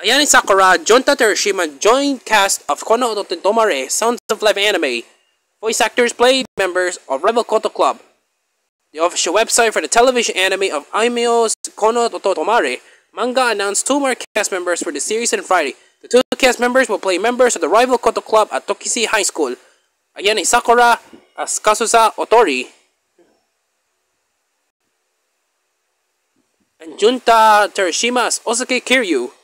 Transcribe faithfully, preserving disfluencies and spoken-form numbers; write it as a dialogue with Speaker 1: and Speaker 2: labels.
Speaker 1: Ayane Sakura, Junta Terashima joined cast of Kono to Tomare, Sounds of Life anime. Voice actors played members of Rebel Koto Club. The official website for the television anime of Aimeo's Kono to Tomare manga announced two more cast members for the series on Friday. The two cast members will play members of the rival Koto Club at Tokisi High School. Ayane Sakura as Kasusa Otori and Junta Terashima as Osake Kiryu.